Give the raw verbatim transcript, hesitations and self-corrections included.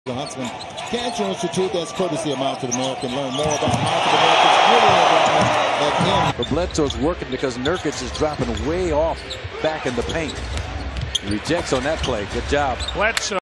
The Huntsman Cancer Institute, that's courtesy of Mounted American. Learn more about Mounted American's at But Bledsoe's working because Nurkic is dropping way off back in the paint. He rejects on that play. Good job. Bledsoe.